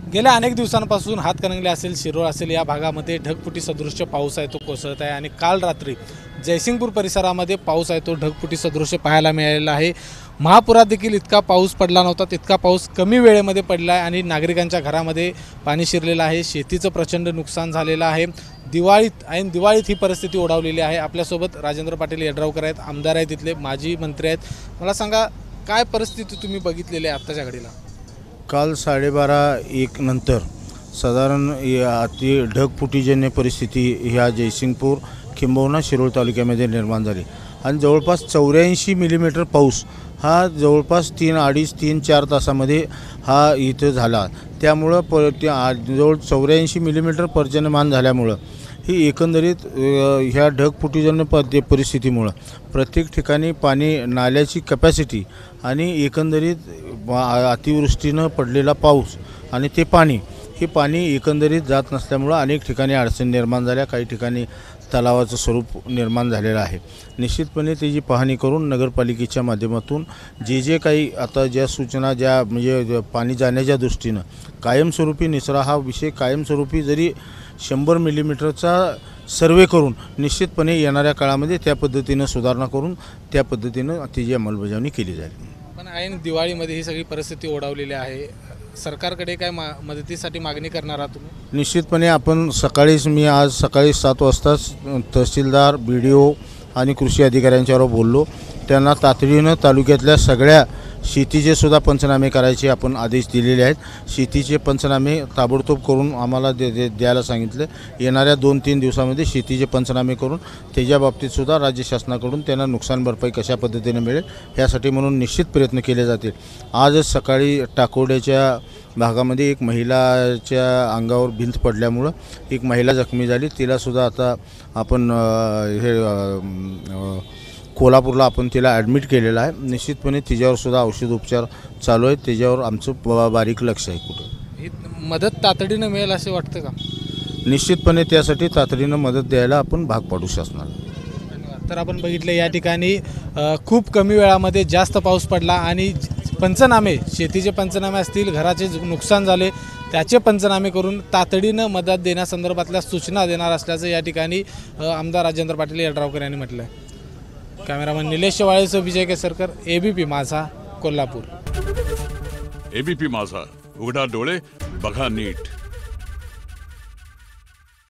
गेल्या अनेक दिवसांपासून हातकणंगले असेल, शिरोळ असेल या भागामध्ये ढगफुटी सदृश्य पाऊस आहे तो कोसळत आहे आणि काल रात्री जयसिंगपूर परिसरामध्ये पाऊस आहे तो ढगफुटी सदृश्य पाहायला मिळालेला आहे। महापुरात देखील इतका पाऊस पडला नव्हता, तितका पाऊस कमी वेळेमध्ये पडला आहे आणि नागरिकांच्या घरामध्ये पाणी शिरलेलं आहे। शेतीचं प्रचंड नुकसान झालेलं आहे। दिवाळीत ही परिस्थिती ओढावलेली आहे। आपल्यासोबत राजेंद्र पाटील यड्रावकर आहेत, आमदार आहेत, तिथले माजी मंत्री आहेत। मला सांगा काय परिस्थिती तुम्ही बघितलेली आहे आत्ताच्या घडीला? काल 12:30-1 नंतर साधारण अति ढगफुटीजन्य परिस्थिती ह्या जयसिंगपूर किंबहुना शिरोळ तालुक्यामध्ये निर्माण झाली आणि जवळपास 84 मिलीमीटर पाऊस हा जवळपास 3-4 तासामध्ये हा इथं झाला। त्यामुळं जवळ 84 मिलीमीटर पर्जन्यमान झाल्यामुळं ही एकंदरीत ह्या ढगफुटीजन्य परिस्थितीमुळं प्रत्येक ठिकाणी पाणी नाल्याची कॅपॅसिटी आणि एकंदरीत अतिवृष्टीनं पडलेला पाऊस आणि ते पाणी हे पाणी एकंदरीत जात नसल्यामुळं अनेक ठिकाणी अडचणी निर्माण झाल्या। काही ठिकाणी तलावाचं स्वरूप निर्माण झालेलं आहे। निश्चितपणे त्याची पाहणी करून नगरपालिकेच्या माध्यमातून जे काही आता ज्या सूचना ज्या म्हणजे पाणी जाण्याच्या दृष्टीनं कायमस्वरूपी निचरा हा विषय कायमस्वरूपी जरी 100 मिलीमीटरचा सर्वे करून निश्चितपणे येणाऱ्या काळामध्ये त्या पद्धतीनं सुधारणा करून त्या पद्धतीनं त्याची अंमलबजावणी केली जाईल। पण ऐन दिवाळीमध्ये ही सगळी परिस्थिती ओढावलेली आहे, सरकारकडे काय मदतीसाठी मागणी करणार आहात तुम्ही? निश्चितपणे आपण मी आज सकाळी 7 वाजताच तहसीलदार, BDO आणि कृषी अधिकाऱ्यांच्यावर बोललो। त्यांना तातडीनं तालुक्यातल्या सगळ्या शेतीचे सुद्धा पंचनामे करायचे आपण आदेश दिलेले आहेत। शेतीचे पंचनामे ताबडतोब करून आम्हाला द्यायला सांगितलं। येणाऱ्या 2-3 दिवसामध्ये शेतीचे पंचनामे करून त्याच्या बाबतीत सुद्धा राज्य शासनाकडून त्यांना नुकसान भरपाई कशा पद्धतीने मिळेल यासाठी म्हणून निश्चित प्रयत्न केले जातील। आजच सकाळी टाकोड्याच्या भागामध्ये एक महिलाच्या अंगावर भिंत पडल्यामुळं एक महिला जखमी झाली, तिलासुद्धा आता आपण कोल्हापूरला आपण तिला ॲडमिट केलेलं आहे। निश्चितपणे तिच्यावर सुद्धा औषध उपचार चालू आहेत, त्याच्यावर आमचं बारीक लक्ष आहे। कुठं ही मदत तातडीनं मिळेल असे वाटतं का? निश्चितपणे त्यासाठी तातडीनं मदत द्यायला आपण भाग पाडू शासनाला। धन्यवाद। तर आपण बघितलं या ठिकाणी खूप कमी वेळामध्ये जास्त पाऊस पडला आणि पंचनामे, शेतीचे पंचनामे असतील, घराचे नुकसान झाले त्याचे पंचनामे करून तातडीनं मदत देण्यासंदर्भातल्या सूचना देणार असल्याचं या ठिकाणी आमदार राजेंद्र पाटील यड्रावकर यांनी म्हटलं आहे। कॅमेरामन निलेश वाळेसह विजय केसरकर, ABP माझा, कोल्हापूर। ABP माझा, उघडा डोळे बघा नीट।